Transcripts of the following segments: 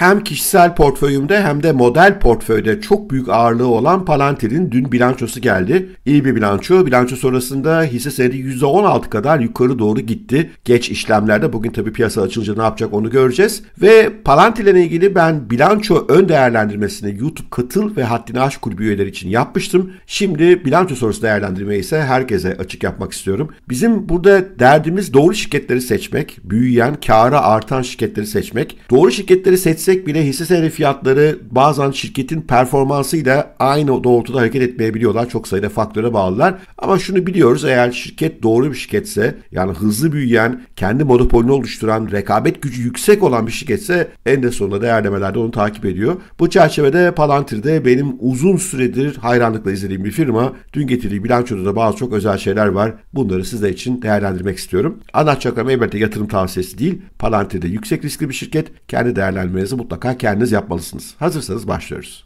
hem kişisel portföyümde hem de model portföyde çok büyük ağırlığı olan Palantir'in dün bilançosu geldi. İyi bir bilanço. Bilanço sonrasında hisse senedi %16 kadar yukarı doğru gitti. Geç işlemlerde bugün tabii piyasa açılınca ne yapacak onu göreceğiz. Ve Palantir'le ilgili ben bilanço ön değerlendirmesini YouTube Katıl ve Haddini Aş Kulübü üyeleri için yapmıştım. Şimdi bilanço sonrası değerlendirmeyi ise herkese açık yapmak istiyorum. Bizim burada derdimiz doğru şirketleri seçmek, büyüyen, kâra artan şirketleri seçmek. Doğru şirketleri seçsek bile hisse senedi fiyatları bazen şirketin performansıyla aynı doğrultuda hareket etmeyebiliyorlar. Çok sayıda faktöre bağlılar. Ama şunu biliyoruz, eğer şirket doğru bir şirketse, yani hızlı büyüyen, kendi monopolünü oluşturan, rekabet gücü yüksek olan bir şirketse en de sonunda değerlemelerde onu takip ediyor. Bu çerçevede Palantir'de benim uzun süredir hayranlıkla izlediğim bir firma. Dün getirdiği bilançoda da bazı çok özel şeyler var. Bunları sizler için değerlendirmek istiyorum. Anlatacaklarım elbette yatırım tavsiyesi değil. Palantir'de yüksek riskli bir şirket. Kendi değerlendirmenizi mutlaka kendiniz yapmalısınız. Hazırsanız başlıyoruz.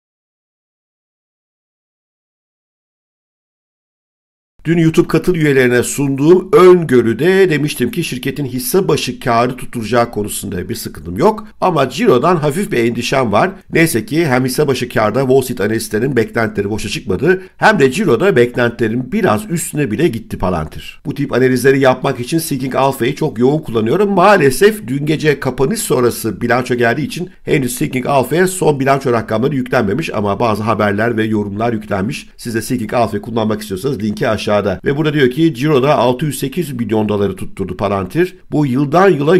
Dün YouTube Katıl üyelerine sunduğum öngörüde demiştim ki şirketin hisse başı karı tutturacağı konusunda bir sıkıntım yok. Ama cirodan hafif bir endişem var. Neyse ki hem hisse başı karda Wall Street analistlerin beklentileri boşa çıkmadı, hem de ciroda beklentilerin biraz üstüne bile gitti Palantir. Bu tip analizleri yapmak için Seeking Alpha'yı çok yoğun kullanıyorum. Maalesef dün gece kapanış sonrası bilanço geldiği için henüz Seeking Alpha'ya son bilanço rakamları yüklenmemiş ama bazı haberler ve yorumlar yüklenmiş. Siz de Seeking Alpha'yı kullanmak istiyorsanız linki aşağıda. Ve burada diyor ki ciroda 608 milyon doları tutturdu Palantir. Bu yıldan yıla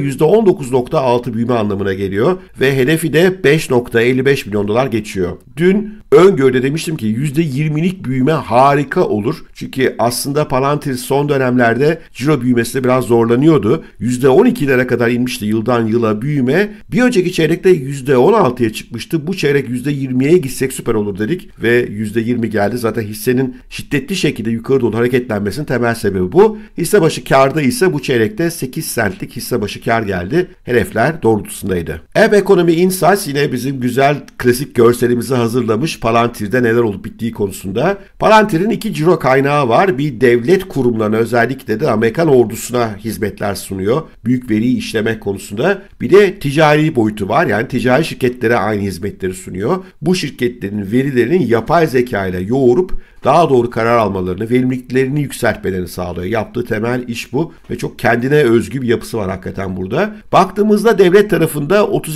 %19.6 büyüme anlamına geliyor ve hedefi de 5.55 milyon dolar geçiyor. Dün öngörüde demiştim ki %20'lik büyüme harika olur. Çünkü aslında Palantir son dönemlerde ciro büyümesinde biraz zorlanıyordu. %12'lere kadar inmişti yıldan yıla büyüme. Bir önceki çeyrekte %16'ya çıkmıştı. Bu çeyrek %20'ye gitsek süper olur dedik ve %20 geldi. Zaten hissenin şiddetli şekilde yukarı doğru hareketlenmesinin temel sebebi bu. Hisse başı kârda ise bu çeyrekte 8 centlik hisse başı kâr geldi. Hedefler doğrultusundaydı. Ev Ekonomi Insights yine bizim güzel klasik görselimizi hazırlamış Palantir'de neler olup bittiği konusunda. Palantir'in iki ciro kaynağı var. Bir devlet kurumlarına, özellikle de Amerikan ordusuna hizmetler sunuyor. Büyük veriyi işlemek konusunda. Bir de ticari boyutu var. Yani ticari şirketlere aynı hizmetleri sunuyor. Bu şirketlerin verilerini yapay zeka ile yoğurup daha doğru karar almalarını, verimliliklerini yükseltmelerini sağlıyor. Yaptığı temel iş bu ve çok kendine özgü bir yapısı var hakikaten burada. Baktığımızda devlet tarafında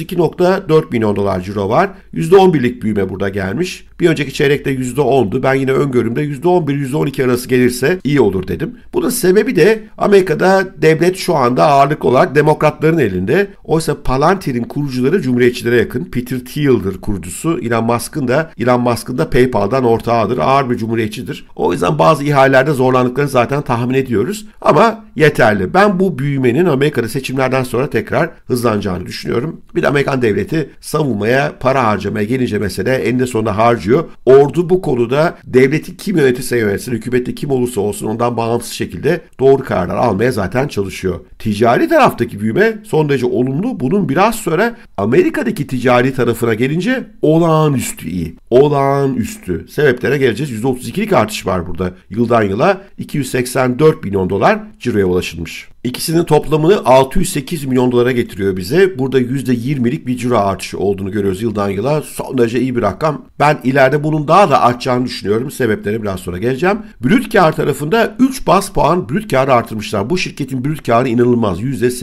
32.4 milyon dolar ciro var. %11'lik büyüme burada gelmiş. Bir önceki çeyrekte %10'du. Ben yine öngörümde %11-12 arası gelirse iyi olur dedim. Bunun sebebi de Amerika'da devlet şu anda ağırlıklı olarak demokratların elinde. Oysa Palantir'in kurucuları cumhuriyetçilere yakın. Peter Thiel'dir kurucusu. Elon Musk'ın da PayPal'dan ortağıdır. Ağır bir cumhuriyetçidir. O yüzden bazı ihalelerde zorlandıklarını zaten tahmin ediyoruz. Ama yeterli. Ben bu büyümenin Amerika'da seçimlerden sonra tekrar hızlanacağını düşünüyorum. Bir de Amerikan devleti savunmaya, para harcamaya gelince mesele eninde sonunda harcıyor. Ordu bu konuda devleti kim yönetirse yönetsin, hükümette kim olursa olsun ondan bağımsız şekilde doğru kararlar almaya zaten çalışıyor. Ticari taraftaki büyüme son derece olumlu. Bunun biraz sonra Amerika'daki ticari tarafına gelince olağanüstü iyi. Olağanüstü. Sebeplere geleceğiz. %32'lik artış var burada. Yıldan yıla 284 milyon dolar ciroya ulaşılmış. İkisinin toplamını 608 milyon dolara getiriyor bize. Burada %20'lik bir ciro artışı olduğunu görüyoruz yıldan yıla. Son derece iyi bir rakam. Ben ileride bunun daha da artacağını düşünüyorum. Sebeplerine biraz sonra geleceğim. Brüt kar tarafında 3 bas puan brüt karı artırmışlar. Bu şirketin brüt karı inanılmaz.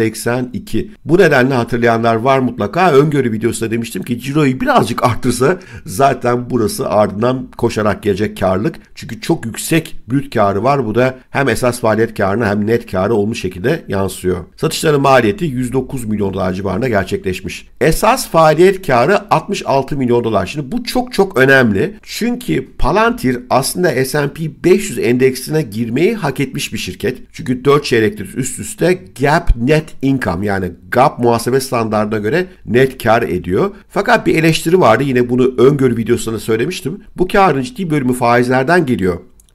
%82. Bu nedenle hatırlayanlar var mutlaka. Öngörü videosunda demiştim ki ciroyu birazcık arttırsa zaten burası ardından koşarak gelecek karlılık. Çünkü çok yüksek brüt karı var. Bu da hem esas faaliyet karına hem net karı olmuş şekilde yansıyor. Satışların maliyeti 109 milyon dolar civarında gerçekleşmiş. Esas faaliyet karı 66 milyon dolar. Şimdi bu çok önemli. Çünkü Palantir aslında S&P 500 endeksine girmeyi hak etmiş bir şirket. Çünkü 4 çeyrektir üst üste GAAP net income, yani GAAP muhasebe standartına göre net kar ediyor. Fakat bir eleştiri vardı. Yine bunu öngörü videosunda söylemiştim. Bu karın ciddi bölümü faizlerden geliyor.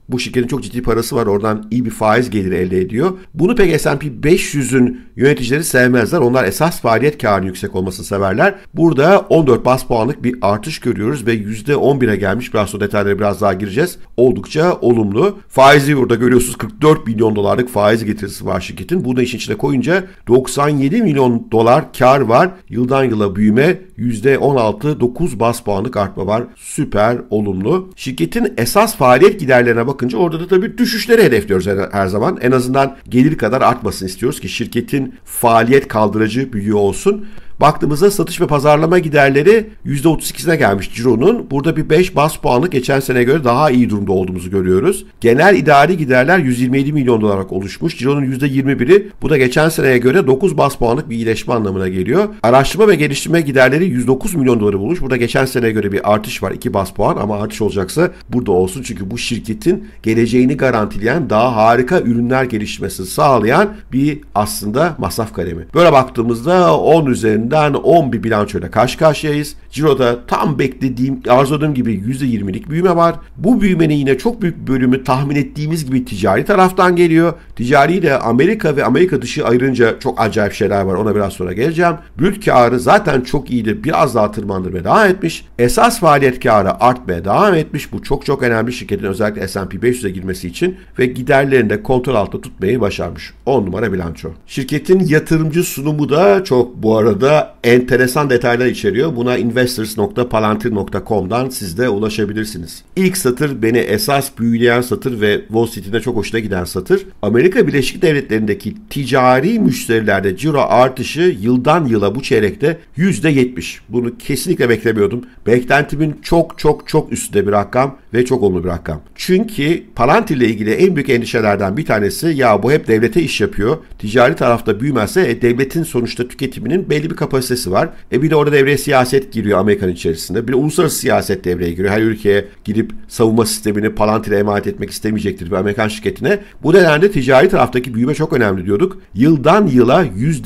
Bu şirketin çok ciddi parası var. Oradan iyi bir faiz geliri elde ediyor. Bunu pek S&P 500'ün yöneticileri sevmezler. onlar esas faaliyet karının yüksek olmasını severler. Burada 14 bas puanlık bir artış görüyoruz ve %11'e gelmiş. Biraz sonra detaylara biraz daha gireceğiz. Oldukça olumlu. Faizi burada görüyorsunuz, 44 milyon dolarlık faiz getirisi var şirketin. Bunu da işin içine koyunca 97 milyon dolar kar var. Yıldan yıla büyüme %16, 9 bas puanlık artma var. Süper olumlu. Şirketin esas faaliyet giderlerine bakınca orada da tabii düşüşleri hedefliyoruz her zaman. En azından gelir kadar artmasını istiyoruz ki şirketin faaliyet kaldırıcı büyüğü olsun. Baktığımızda satış ve pazarlama giderleri %32'sine gelmiş cironun. Burada bir 5 bas puanlık geçen seneye göre daha iyi durumda olduğumuzu görüyoruz. Genel idari giderler 127 milyon dolar olarak oluşmuş. Cironun %21'i. Bu da geçen seneye göre 9 bas puanlık bir iyileşme anlamına geliyor. Araştırma ve geliştirme giderleri 109 milyon doları bulmuş. Burada geçen seneye göre bir artış var. 2 bas puan ama artış olacaksa burada olsun. Çünkü bu şirketin geleceğini garantileyen, daha harika ürünler geliştirmesini sağlayan bir aslında masraf kalemi. Böyle baktığımızda 10 üzerinden 10 bir bilançoyla karşı karşıyayız. Ciro'da tam beklediğim, arzuladığım gibi %20'lik büyüme var. Bu büyümenin yine çok büyük bölümü tahmin ettiğimiz gibi ticari taraftan geliyor. Ticari de Amerika ve Amerika dışı ayırınca çok acayip şeyler var. Ona biraz sonra geleceğim. Brüt karı zaten çok iyiydi. Biraz daha tırmandırmaya devam etmiş. Esas faaliyet karı artmaya devam etmiş. Bu çok çok önemli şirketin özellikle S&P 500'e girmesi için ve giderlerini de kontrol altında tutmayı başarmış. 10 numara bilanço. Şirketin yatırımcı sunumu da çok bu arada enteresan detaylar içeriyor. Buna investors.palantir.com'dan siz de ulaşabilirsiniz. İlk satır beni esas büyüleyen satır ve Wall Street'inde çok hoşuna giden satır. Amerika Birleşik Devletleri'ndeki ticari müşterilerde ciro artışı yıldan yıla bu çeyrekte %70. Bunu kesinlikle beklemiyordum. Beklentimin çok çok çok üstünde bir rakam ve çok olumlu bir rakam. Çünkü Palantir ile ilgili en büyük endişelerden bir tanesi, ya bu hep devlete iş yapıyor. Ticari tarafta büyümezse devletin sonuçta tüketiminin belli bir kapasitesi var. Bir de orada devreye siyaset giriyor Amerika'nın içerisinde. Bir de uluslararası siyaset devreye giriyor. Her ülkeye gidip savunma sistemini Palantir'e emanet etmek istemeyecektir bir Amerikan şirketine. Bu nedenle ticari taraftaki büyüme çok önemli diyorduk. Yıldan yıla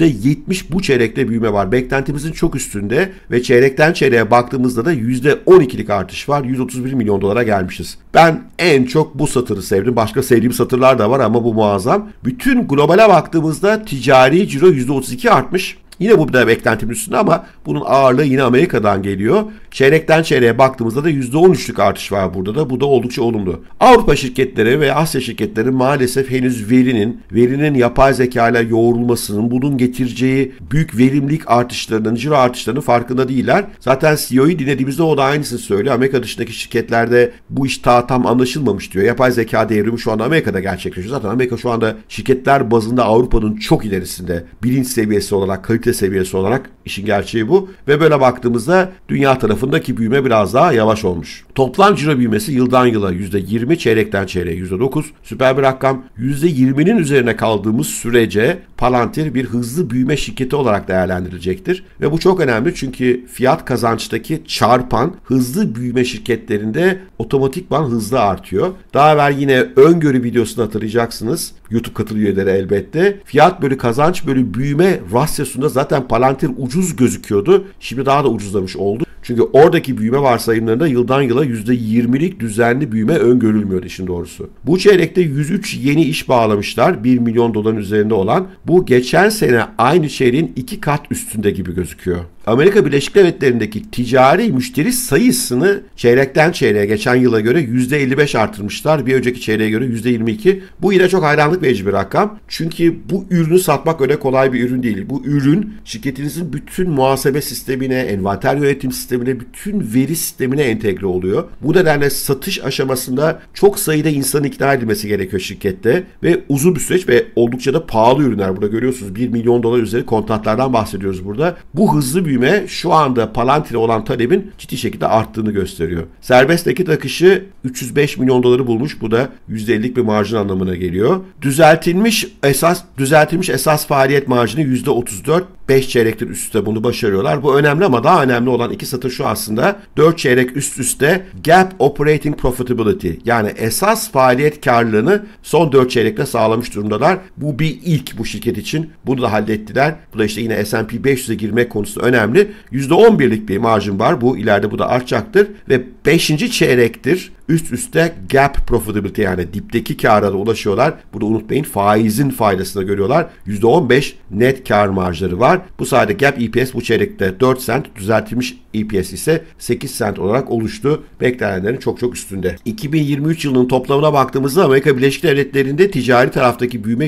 %70 bu çeyrekte büyüme var. Beklentimizin çok üstünde ve çeyrekten çeyreğe baktığımızda da %12'lik artış var. 131 milyon dolara gelmişiz. Ben en çok bu satırı sevdim. Başka sevdiğim satırlar da var ama bu muazzam. Bütün globale baktığımızda ticari ciro %32 artmış. Yine bu da beklentimin üstünde ama bunun ağırlığı yine Amerika'dan geliyor. Çeyrekten çeyreğe baktığımızda da %13'lük artış var burada da. Bu da oldukça olumlu. Avrupa şirketleri ve Asya şirketleri maalesef henüz verinin yapay zeka ile yoğrulmasının, bunun getireceği büyük verimlilik artışlarının, ciro artışlarının farkında değiller. Zaten CEO'yu dinlediğimizde o da aynısını söylüyor. Amerika dışındaki şirketlerde bu iş daha tam anlaşılmamış diyor. Yapay zeka devrimi şu anda Amerika'da gerçekleşiyor. Zaten Amerika şu anda şirketler bazında Avrupa'nın çok ilerisinde. Bilinç seviyesi olarak, kalite seviyesi olarak işin gerçeği bu. Ve böyle baktığımızda dünya tarafındaki büyüme biraz daha yavaş olmuş. Toplam ciro büyümesi yıldan yıla %20, çeyrekten çeyreğe %9. Süper bir rakam. %20'nin üzerine kaldığımız sürece Palantir bir hızlı büyüme şirketi olarak değerlendirilecektir. Ve bu çok önemli çünkü fiyat kazançtaki çarpan hızlı büyüme şirketlerinde otomatikman hızlı artıyor. Daha evvel yine öngörü videosunu hatırlayacaksınız. YouTube katıl üyeleri elbette. Fiyat bölü kazanç bölü büyüme rasyosunda zaten Palantir ucuz gözüküyordu. Şimdi daha da ucuzlamış oldu. Çünkü oradaki büyüme varsayımlarında yıldan yıla %20'lik düzenli büyüme öngörülmüyordu işin doğrusu. Bu çeyrekte 103 yeni iş bağlamışlar. 1 milyon doların üzerinde olan. Bu geçen sene aynı çeyreğin 2 kat üstünde gibi gözüküyor. Amerika Birleşik Devletleri'ndeki ticari müşteri sayısını çeyrekten çeyreğe geçen yıla göre %55 artırmışlar. Bir önceki çeyreğe göre %22. Bu yine çok hayranlık verici bir rakam. Çünkü bu ürünü satmak öyle kolay bir ürün değil. Bu ürün şirketinizin bütün muhasebe sistemine, envanter yönetim sistemine, bütün veri sistemine entegre oluyor. Bu nedenle satış aşamasında çok sayıda insanın ikna edilmesi gerekiyor şirkette ve uzun bir süreç ve oldukça da pahalı ürünler. Burada görüyorsunuz 1 milyon dolar üzeri kontratlardan bahsediyoruz burada. Bu hızlı büyüme şu anda Palantir'e olan talebin ciddi şekilde arttığını gösteriyor. Serbest nakit akışı 305 milyon doları bulmuş. Bu da %50'lik bir marjin anlamına geliyor. Düzeltilmiş esas faaliyet marjını %34. 5 çeyrektir üstte bunu başarıyorlar. Bu önemli ama daha önemli olan iki satır satır şu aslında. 4 çeyrek üst üste GAAP Operating Profitability, yani esas faaliyet karlılığını son 4 çeyrekte sağlamış durumdalar. Bu bir ilk bu şirket için. Bunu da hallettiler. Bu da işte yine S&P 500'e girmek konusu önemli. %11'lik bir marjın var. Bu ileride bu da artacaktır. Ve 5. çeyrektir üst üste GAAP profitability, yani dipteki kâra da ulaşıyorlar. Bunu unutmayın, faizin faydasını görüyorlar. %15 net kar marjları var. Bu sayede GAAP EPS bu çeyrekte 4 cent, düzeltilmiş EPS ise 8 cent olarak oluştu. Beklenenlerin çok çok üstünde. 2023 yılının toplamına baktığımızda Amerika Birleşik Devletleri'nde ticari taraftaki büyüme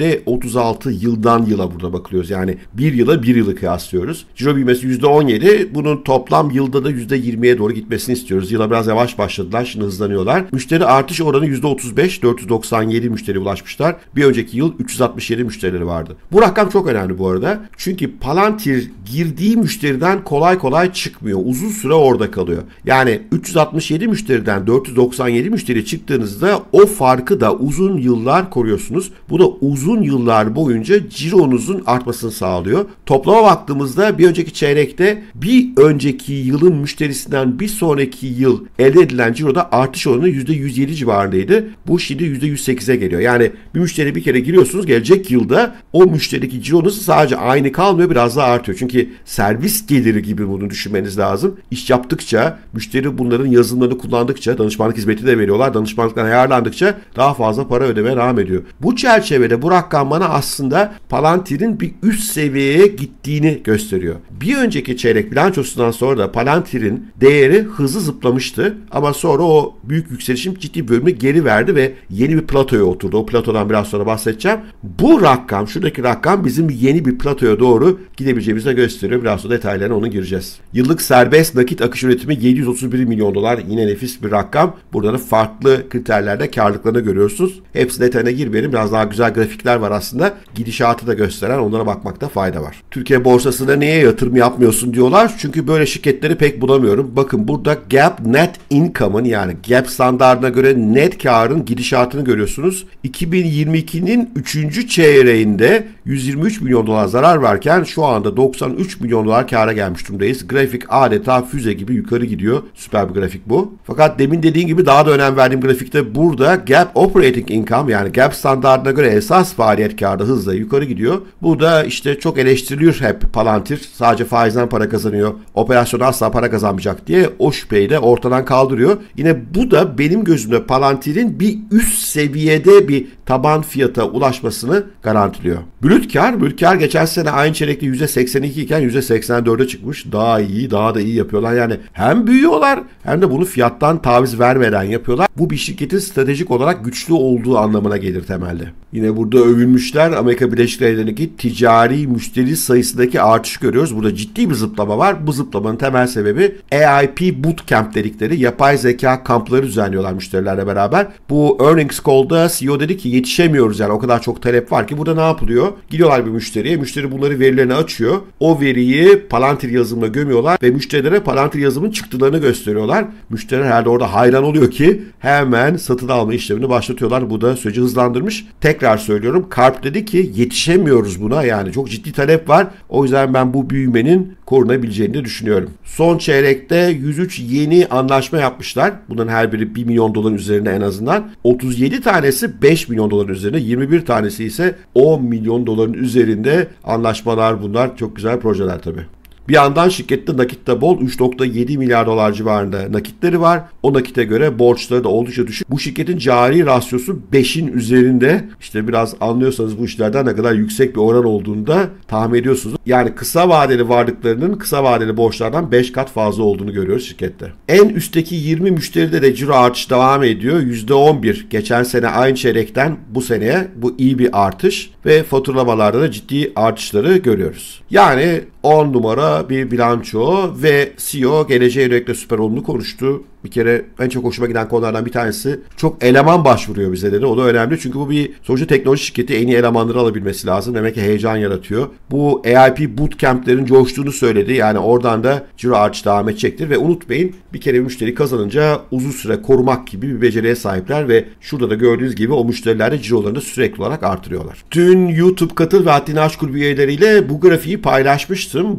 %36, yıldan yıla burada bakılıyoruz. Yani bir yılı kıyaslıyoruz. Ciro büyümesi %17. Bunun toplam yılda da %20'ye doğru gitmesini istiyoruz. Yıla biraz yavaş başladılar. Şimdi hızlanıyorlar. Müşteri artış oranı %35. 497 müşteri ulaşmışlar. Bir önceki yıl 367 müşterileri vardı. Bu rakam çok önemli bu arada. Çünkü Palantir girdiği müşteriden kolay kolay çıkmıyor. Uzun süre orada kalıyor. Yani 367 müşteriden 497 müşteri çıktığınızda o farkı da uzun yıllar koruyorsunuz. Bu da uzun yıllar boyunca cironuzun artmasını sağlıyor. Toplama baktığımızda bir önceki çeyrekte bir önceki yılın müşterisinden bir sonraki yıl elde edilen ciroda artış oranı %107 civarındaydı. Bu şimdi %108'e geliyor. Yani bir müşteri bir kere giriyorsunuz, gelecek yılda o müşterideki cironuz sadece aynı kalmıyor, biraz daha artıyor. Çünkü servis geliri gibi bunu düşünmeniz lazım. İş yaptıkça, müşteri bunların yazılımlarını kullandıkça, danışmanlık hizmeti de veriyorlar. Danışmanlıktan ayarlandıkça daha fazla para ödemeye devam ediyor. Bu çerçevede bu rakam bana aslında Palantir'in bir üst seviyeye gittiğini gösteriyor. Bir önceki çeyrek bilançosundan sonra da Palantir'in değeri hızlı zıplamıştı. Ama sonra o büyük yükselişim ciddi bölümü geri verdi ve yeni bir platoya oturdu. O platodan biraz sonra bahsedeceğim. Bu rakam, şuradaki rakam bizim yeni bir platoya doğru gidebileceğimizi de gösteriyor. Biraz sonra detaylarına onu gireceğiz. Yıllık serbest nakit akış üretimi 731 milyon dolar. Yine nefis bir rakam. Burada da farklı kriterlerde karlılıklarını görüyorsunuz. Hepsi detayına girmeyelim. Biraz daha güzel grafikler var aslında. Gidişatı da gösteren, onlara bakmakta fayda var. Türkiye borsasında niye yatırım yapmıyorsun diyorlar. Çünkü böyle şirketleri pek bulamıyorum. Bakın burada GAAP net income'ın, yani GAAP standartına göre net karın gidişatını görüyorsunuz. 2022'nin 3. çeyreğinde 123 milyon dolar zarar varken şu anda 93 milyon dolar kâra gelmiş durumdayız. Grafik adeta füze gibi yukarı gidiyor. Süper bir grafik bu. Fakat demin dediğim gibi daha da önem verdiğim grafikte burada GAAP operating income, yani GAAP standartına göre esas faaliyet kârı hızla yukarı gidiyor. Bu da işte çok eleştiriliyor hep Palantir. Sadece faizden para kazanıyor. Operasyona asla para kazanmayacak diye o şüpheyi de ortadan kaldırıyor. Yine bu da benim gözümde Palantir'in bir üst seviyede bir taban fiyata ulaşmasını garantiliyor. Brüt kar geçen sene aynı çeyrekte %82 iken %84'e çıkmış. Daha iyi, daha da iyi yapıyorlar. Yani hem büyüyorlar hem de bunu fiyattan taviz vermeden yapıyorlar. Bu bir şirketin stratejik olarak güçlü olduğu anlamına gelir temelde. Yine burada övülmüşler. Amerika Birleşik Devletleri'ndeki ticari müşteri sayısındaki artış görüyoruz. Burada ciddi bir zıplama var. Bu zıplamanın temel sebebi AIP Bootcamp dedikleri yapay zeka kampları düzenliyorlar müşterilerle beraber. Bu earnings call'da CEO dedi ki yetişemiyoruz, yani o kadar çok talep var ki. Burada ne yapılıyor? Gidiyorlar bir müşteriye. Müşteri bunları, verilerini açıyor. O veriyi Palantir yazılımına gömüyorlar ve müşterilere Palantir yazılımın çıktılarını gösteriyorlar. Müşteriler herhalde orada hayran oluyor ki hemen satın alma işlemini başlatıyorlar. Bu da süreci hızlandırmış. Tekrar söylüyorum. Karp dedi ki yetişemiyoruz buna. Yani çok ciddi talep var. O yüzden ben bu büyümenin korunabileceğini de düşünüyorum. Son çeyrekte 103 yeni anlaşma yapmışlar. Bunların her biri 1 milyon doların üzerinde en azından. 37 tanesi 5 milyon doların üzerinde. 21 tanesi ise 10 milyon doların üzerinde anlaşmalar bunlar. Çok güzel projeler tabii. Bir yandan şirkette nakit de bol, 3.7 milyar dolar civarında nakitleri var. O nakite göre borçları da oldukça düşük. Bu şirketin cari rasyosu 5'in üzerinde. İşte biraz anlıyorsanız bu işlerden ne kadar yüksek bir oran olduğunu da tahmin ediyorsunuz. Yani kısa vadeli varlıklarının kısa vadeli borçlardan 5 kat fazla olduğunu görüyoruz şirkette. En üstteki 20 müşteride de ciro artışı devam ediyor. %11 geçen sene aynı çeyrekten bu seneye, bu iyi bir artış ve faturalamalarda da ciddi artışları görüyoruz. Yani 10 numara bir bilanço ve CEO geleceğe yönelik de süper olumlu konuştu. Bir kere en çok hoşuma giden konulardan bir tanesi, çok eleman başvuruyor bize dedi. O da önemli çünkü bu bir sonuçta teknoloji şirketi, en iyi elemanları alabilmesi lazım. Demek ki heyecan yaratıyor. Bu AIP bootcamp'lerin coştuğunu söyledi. Yani oradan da ciro artışı devam edecektir ve unutmayın, bir kere müşteri kazanınca uzun süre korumak gibi bir beceriye sahipler ve şurada da gördüğünüz gibi o müşteriler de cirolarını sürekli olarak artırıyorlar. Dün YouTube Katıl ve Haddini Aşk Kulübü üyeleriyle bu grafiği paylaşmıştım. Burası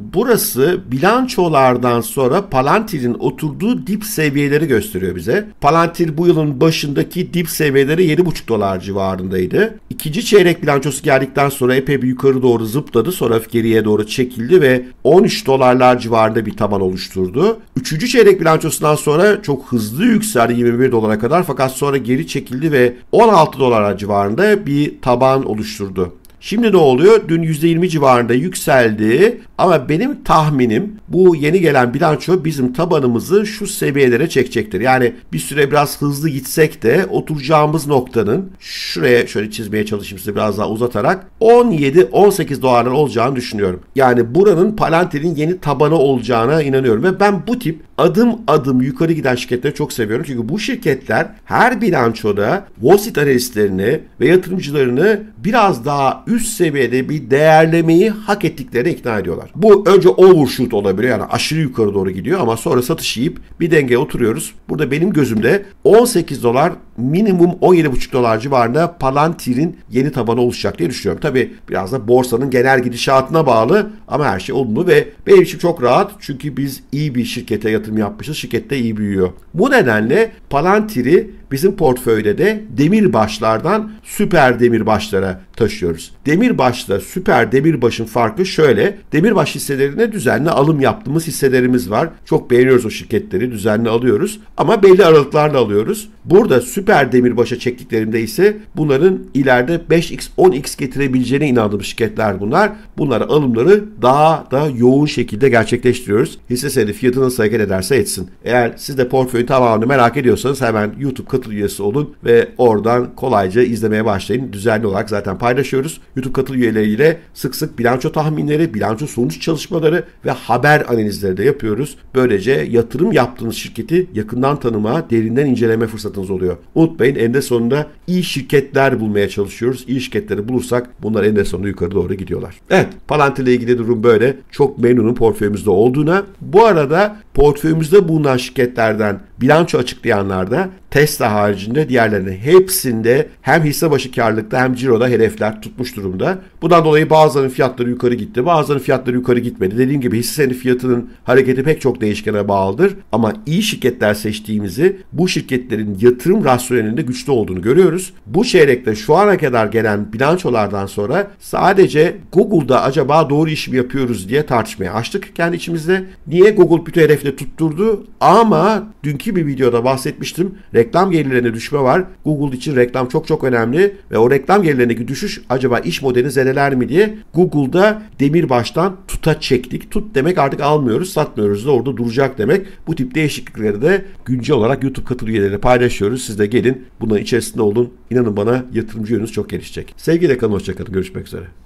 Burası bilançolardan sonra Palantir'in oturduğu dip seviyeleri gösteriyor bize. Palantir bu yılın başındaki dip seviyeleri $7,5 civarındaydı. İkinci çeyrek bilançosu geldikten sonra epey bir yukarı doğru zıpladı. Sonra geriye doğru çekildi ve $13 civarında bir taban oluşturdu. Üçüncü çeyrek bilançosundan sonra çok hızlı yükseldi $21 kadar, fakat sonra geri çekildi ve $16 civarında bir taban oluşturdu. Şimdi ne oluyor? Dün %20 civarında yükseldi ama benim tahminim bu yeni gelen bilanço bizim tabanımızı şu seviyelere çekecektir. Yani bir süre biraz hızlı gitsek de oturacağımız noktanın, şuraya şöyle çizmeye çalışayım size biraz daha uzatarak, $17-18 olacağını düşünüyorum. Yani buranın Palantir'in yeni tabanı olacağına inanıyorum ve ben bu tip adım adım yukarı giden şirketleri çok seviyorum. Çünkü bu şirketler her bilançoda Wall Street analistlerini ve yatırımcılarını biraz daha üst seviyede bir değerlemeyi hak ettiklerine ikna ediyorlar. Bu önce overshoot olabiliyor, yani aşırı yukarı doğru gidiyor ama sonra satış yiyip bir dengeye oturuyoruz. Burada benim gözümde $18, minimum $17,5 civarında Palantir'in yeni tabanı oluşacak diye düşünüyorum. Tabii biraz da borsanın genel gidişatına bağlı ama her şey olumlu ve benim için çok rahat, çünkü biz iyi bir şirkete yatırım yapmışız. Şirket de iyi büyüyor. Bu nedenle Palantir'i bizim portföyde de demirbaşlardan süper demirbaşlara taşıyoruz. Demirbaşla süper demirbaşın farkı şöyle: demirbaş hisselerine düzenli alım yaptığımız hisselerimiz var. Çok beğeniyoruz o şirketleri, düzenli alıyoruz ama belli aralıklarla alıyoruz. Burada süper demirbaşa çektiklerimde ise bunların ileride 5x 10x getirebileceğine inandığım şirketler bunlar. Bunlara alımları daha da yoğun şekilde gerçekleştiriyoruz. Hisse senedi fiyatı nasıl hareket ederse etsin. Eğer siz de portföyün tamamını merak ediyorsanız hemen YouTube katıl üyesi olun ve oradan kolayca izlemeye başlayın. Düzenli olarak zaten paylaşıyoruz. YouTube katıl üyeleriyle sık sık bilanço tahminleri, bilanço sonuç çalışmaları ve haber analizleri de yapıyoruz. Böylece yatırım yaptığınız şirketi yakından tanıma, derinden inceleme fırsatınız oluyor. Unutmayın, eninde sonunda iyi şirketler bulmaya çalışıyoruz. İyi şirketleri bulursak bunlar eninde sonunda yukarı doğru gidiyorlar. Evet, Palantir ile ilgili durum böyle. Çok memnunum portföyümüzde olduğuna. Bu arada portföyümüzde bulunan şirketlerden bilanço açıklayanlar da Tesla haricinde diğerlerinin hepsinde hem hisse başı karlılıkta hem ciroda hedefler tutmuş durumda. Bundan dolayı bazılarının fiyatları yukarı gitti, bazılarının fiyatları yukarı gitmedi. Dediğim gibi hisse senedi fiyatının hareketi pek çok değişkene bağlıdır. Ama iyi şirketler seçtiğimizi, bu şirketlerin yatırım rasyonelinde güçlü olduğunu görüyoruz. Bu çeyrekte şu ana kadar gelen bilançolardan sonra sadece Google'da acaba doğru iş mi yapıyoruz diye tartışmaya açtık kendi içimizde. Niye Google bütün hedefleri tutturdu? Ama dünkü bir videoda bahsetmiştim. Reklam gelirlerine düşme var. Google için reklam çok çok önemli ve o reklam gelirlerindeki düşüş acaba iş modelini zedeler mi diye Google'da demirbaştan tuta çektik. Tut demek artık almıyoruz, satmıyoruz da orada duracak demek. Bu tip değişiklikleri de güncel olarak YouTube katıl üyeleriyle paylaşıyoruz. Siz de gelin bunların içerisinde olun. İnanın bana, yatırımcı yönünüz çok gelişecek. Sevgiyle kalın, hoşça kalın. Görüşmek üzere.